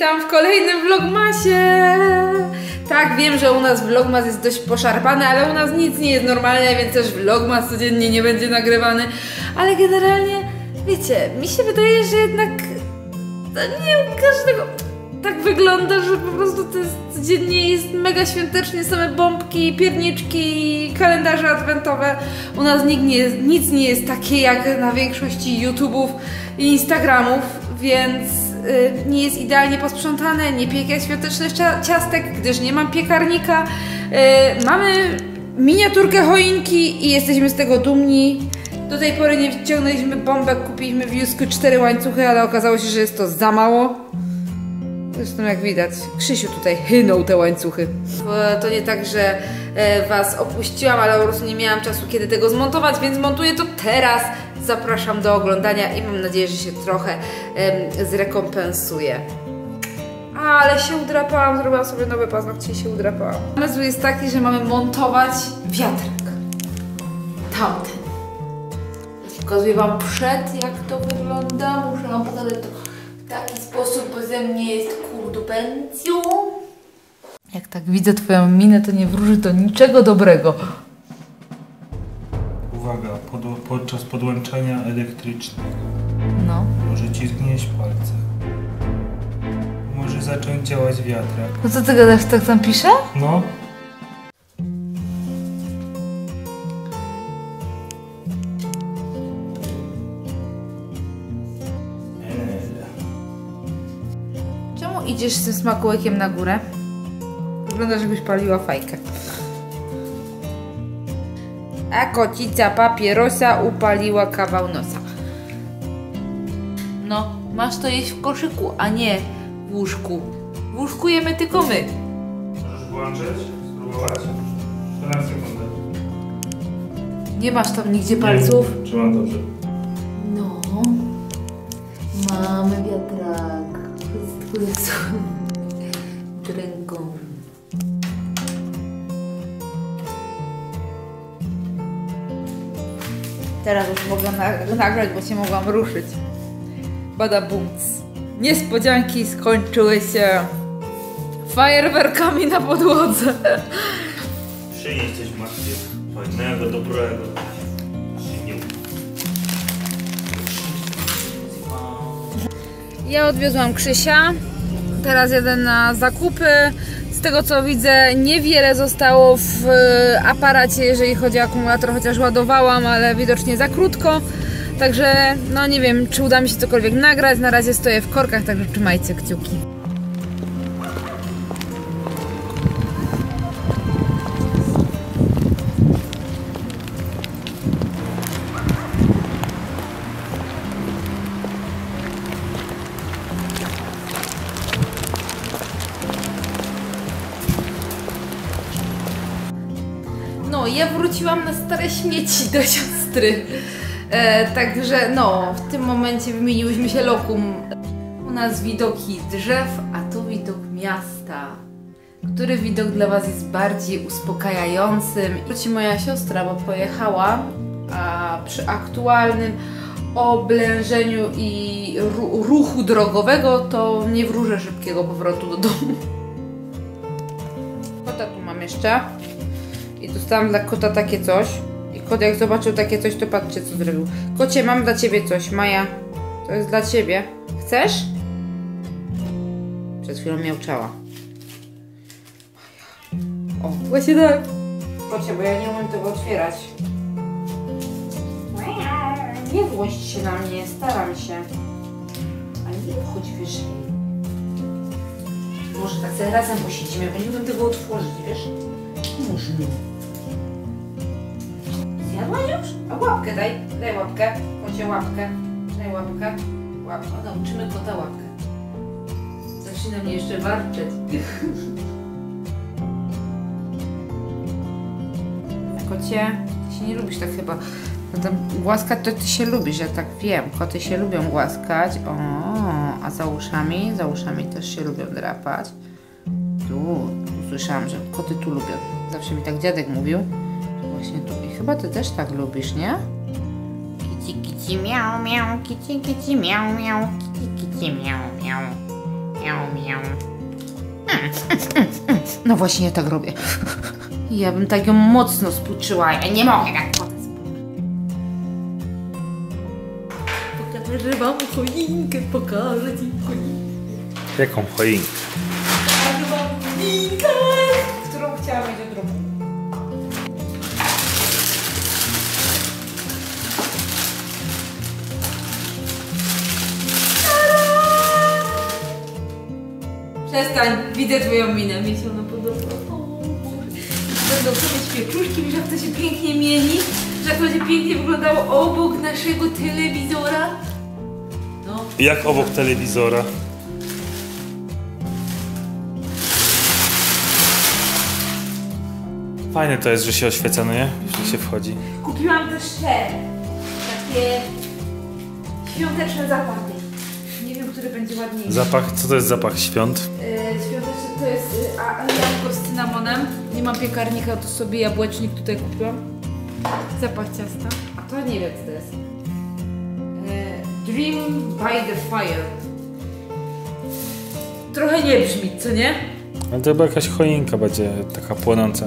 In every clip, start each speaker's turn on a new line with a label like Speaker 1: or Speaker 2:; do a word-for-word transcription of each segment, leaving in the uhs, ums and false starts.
Speaker 1: witam w kolejnym vlogmasie. Tak, wiem, że u nas vlogmas jest dość poszarpany, ale u nas nic nie jest normalne, więc też vlogmas codziennie nie będzie nagrywany. Ale generalnie, wiecie, mi się wydaje, że jednak to nie u każdego tak wygląda, że po prostu to jest, codziennie jest mega świątecznie, same bombki, pierniczki, kalendarze adwentowe. U nas nikt nie jest, nic nie jest takie jak na większości YouTube'ów i Instagramów, więc y, nie jest idealnie posprzątane, nie piekę świątecznych ciastek, gdyż nie mam piekarnika. Y, mamy miniaturkę choinki i jesteśmy z tego dumni. Do tej pory nie wciągnęliśmy bombek, kupiliśmy w Jusku cztery łańcuchy, ale okazało się, że jest to za mało. Zresztą jak widać, Krzysiu tutaj hynął te łańcuchy. To nie tak, że e, was opuściłam, ale po prostu nie miałam czasu kiedy tego zmontować, więc montuję to teraz. Zapraszam do oglądania i mam nadzieję, że się trochę e, zrekompensuje. Ale się udrapałam, zrobiłam sobie nowe paznokcie i się udrapałam. Pomysł jest taki, że mamy montować wiatrak. Tamten. Pokazuję wam przed, jak to wygląda. Muszę wam pokazać to w taki sposób, bo ze mnie jest kurdupencją. Jak tak widzę twoją minę, to nie wróży to niczego dobrego.
Speaker 2: Uwaga, pod, podczas podłączania elektrycznego
Speaker 1: No.
Speaker 2: może ci zgnieść palce. Może zacząć działać wiatrak.
Speaker 1: No co ty gadasz, tak tam pisze?
Speaker 2: No.
Speaker 1: Czemu idziesz z tym smakołykiem na górę? Wyglądasz, jakbyś paliła fajkę. A kocica papierosa upaliła kawał nosa. No, masz to jeść w koszyku, a nie w łóżku. W łóżku jemy tylko my.
Speaker 2: Możesz włączyć? Spróbować? czternaście sekund.
Speaker 1: Nie masz tam nigdzie palców?
Speaker 2: Nie, trzymam dobrze.
Speaker 1: No. Mamy wiatrak. Wszystko jest ręką. Teraz już mogłam na nagrać, bo się mogłam ruszyć. Bada bumc. Niespodzianki skończyły się fajerwerkami na podłodze.
Speaker 2: Przynieś coś matki fajnego, dobrego.
Speaker 1: Ja odwiozłam Krzysia. Teraz jadę na zakupy. Z tego co widzę, niewiele zostało w aparacie, jeżeli chodzi o akumulator, chociaż ładowałam, ale widocznie za krótko. Także no nie wiem, czy uda mi się cokolwiek nagrać. Na razie stoję w korkach, także trzymajcie kciuki. No, ja wróciłam na stare śmieci do siostry. E, także no, w tym momencie wymieniłyśmy się lokum. U nas widoki drzew, a tu widok miasta. Który widok dla was jest bardziej uspokajającym? Wróci moja siostra, bo pojechała, a przy aktualnym oblężeniu i ru ruchu drogowego to nie wróżę szybkiego powrotu do domu. Kota tu mam jeszcze. I dostałam dla kota takie coś. I kot jak zobaczył takie coś, to patrzcie co zrobił. Kocie, mam dla ciebie coś, Maja. To jest dla ciebie. Chcesz? Przed chwilą miauczała. O, właśnie tak. Kocie, bo ja nie umiem tego otwierać. Nie złość się na mnie, staram się. A nie chodź wyżej. Może tak sobie razem posiedzimy, bo nie umiem tego otworzyć, wiesz? Można. Zjadłaś już? A łapkę daj, daj łapkę. Kocie łapkę, daj łapkę. Łapkę, nauczymy kota łapkę. Zaczyna mnie jeszcze warczeć. Kocie, ty się nie lubisz tak chyba. No tam głaskać to ty się lubisz, ja tak wiem. Koty się lubią głaskać. O, a za uszami? Za uszami też się lubią drapać. Tu, tu słyszałam, że koty tu lubią. Zawsze mi tak dziadek mówił. Właśnie tu. I chyba ty też tak lubisz, nie? Kici, kici, miau, miau, kici, kici, miau, miau, kici, kici, miau, miau. Miau, miau. No właśnie, ja tak robię. Ja bym tak ją mocno spuczyła. Ja nie mogę tak potem Pokażę wam choinkę, pokażę ci choinkę.
Speaker 2: Jaką choinkę?
Speaker 1: Pokażę wam choinkę, którą chciałam mieć od roku. Przestań, widzę twoją minę, mi się ona podoba. Będą sobie świeczuszki, że jak to się pięknie mieni, że jak to będzie pięknie wyglądało obok naszego telewizora. No.
Speaker 2: Jak obok telewizora? Fajne to jest, że się oświeca, no nie? Jeśli się wchodzi.
Speaker 1: Kupiłam też te, takie świąteczne zapachy. Nie wiem, który będzie ładniejszy.
Speaker 2: Zapach, co to jest zapach świąt?
Speaker 1: Yy, świąteczny to jest yy, a, jabłko z cynamonem. Nie mam piekarnika, to sobie jabłecznik tutaj kupiłam. Zapach ciasta. A to nie wiem, co to jest. Yy, Dream by the Fire. Trochę nie brzmi, co nie?
Speaker 2: Ale to chyba jakaś choinka będzie taka płonąca.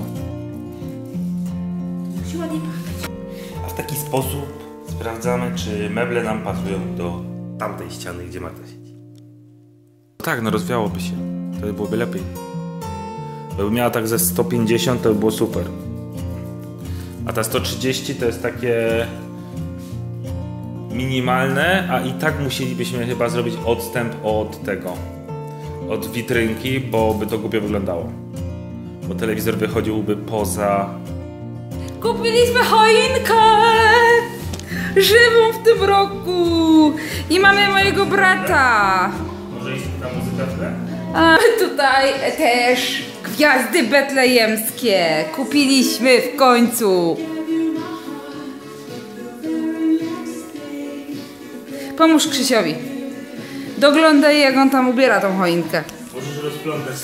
Speaker 1: Musi ładnie pachać.
Speaker 3: A w taki sposób sprawdzamy, czy meble nam pasują do tamtej ściany, gdzie Marta siedzi.
Speaker 2: Tak, no rozwiałoby się. Wtedy byłoby lepiej. Gdyby miała tak ze sto pięćdziesiąt, to by było super. A ta sto trzydzieści to jest takie minimalne, a i tak musielibyśmy chyba zrobić odstęp od tego. Od witrynki, bo by to głupio wyglądało. Bo telewizor wychodziłby poza...
Speaker 1: Kupiliśmy choinkę! Żywą w tym roku! I mamy mojego brata!
Speaker 2: Może jest ta muzyka w tle?
Speaker 1: A tutaj też gwiazdy betlejemskie. Kupiliśmy w końcu. Pomóż Krzysiowi. Doglądaj, jak on tam ubiera tą choinkę.
Speaker 2: Możesz rozglądać.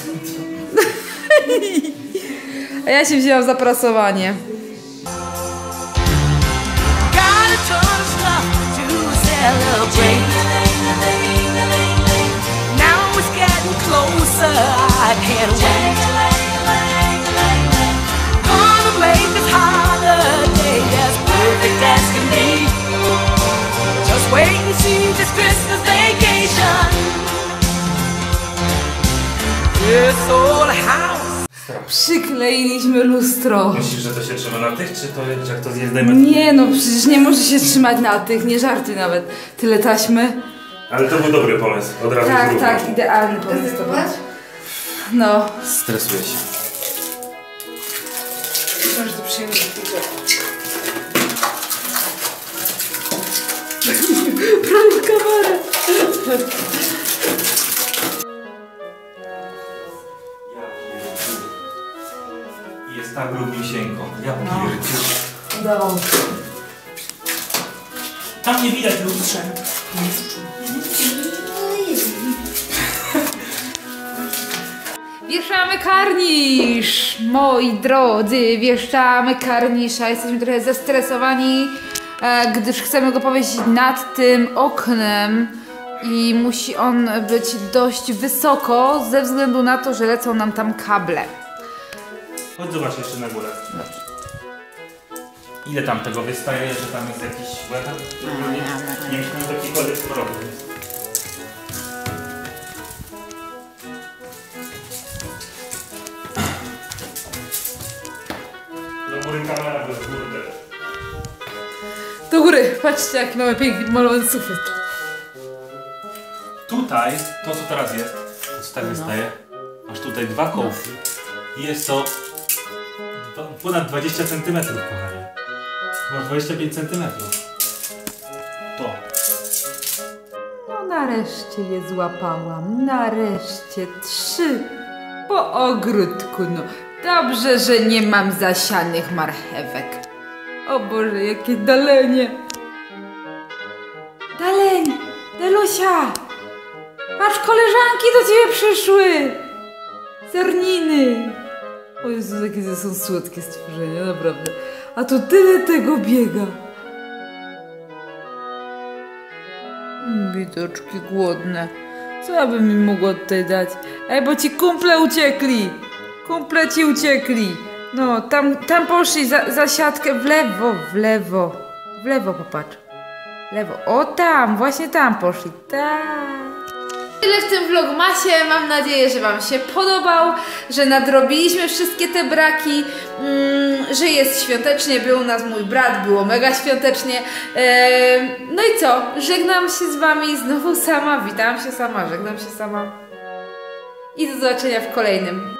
Speaker 1: A ja się wzięłam za prasowanie. Przykleiliśmy lustro.
Speaker 3: Myślisz, że to się trzyma na tych, czy to że jak to zjezdajmy?
Speaker 1: Nie no, przecież nie może się trzymać na tych, nie żarty nawet. Tyle taśmy.
Speaker 3: Ale to był dobry pomysł, od razu
Speaker 1: Tak,
Speaker 3: zrób.
Speaker 1: tak, idealny pomysł to był. No.
Speaker 2: Stresuję się.
Speaker 1: Każdy przyjemny. Prawie kamerę.
Speaker 3: Jest tak równiusieńko. Ja
Speaker 1: No.
Speaker 3: pierdziu.
Speaker 1: Udało mi się.
Speaker 3: Tam nie widać lustrze.
Speaker 1: Wieszamy karnisz! Moi drodzy, wieszamy karnisza. Jesteśmy trochę zestresowani, e, gdyż chcemy go powiesić nad tym oknem i musi on być dość wysoko ze względu na to, że lecą nam tam kable.
Speaker 3: Chodź zobacz jeszcze na górę.
Speaker 1: Dobrze.
Speaker 3: Ile tam tego wystaje, że tam jest jakiś łeb?
Speaker 1: No,
Speaker 3: Nie,
Speaker 1: ja mam.
Speaker 3: nie myślę, że jakikolwiek choroby jest. Do góry kamera, bez góry też.
Speaker 1: Do góry, patrzcie jaki mamy piękny malowany sufit.
Speaker 3: Tutaj, to co teraz jest, to co tak wystaje, masz tutaj dwa kołki i jest to dwa, ponad dwadzieścia centymetrów, kochanie. Masz dwadzieścia pięć centymetrów. To.
Speaker 1: No nareszcie je złapałam, nareszcie trzy po ogródku, no. Dobrze, że nie mam zasianych marchewek. O Boże, jakie dalenie. Daleń, Delusia, patrz, koleżanki do ciebie przyszły. Zerniny. O Jezu, jakie to są słodkie stworzenia, naprawdę. A tu tyle tego biega. Biedaczki głodne. Co ja bym im mogła tutaj dać? Ej, bo ci kumple uciekli! Kumple ci uciekli! No, tam, tam poszli za, za siatkę w lewo, w lewo. W lewo popatrz. W lewo. O tam, właśnie tam poszli. Tak. Tyle w tym vlogmasie. Mam nadzieję, że wam się podobał, że nadrobiliśmy wszystkie te braki, mm, że jest świątecznie. Był u nas mój brat, było mega świątecznie. Eee, no i co? Żegnam się z wami znowu sama. Witam się sama, żegnam się sama. I do zobaczenia w kolejnym.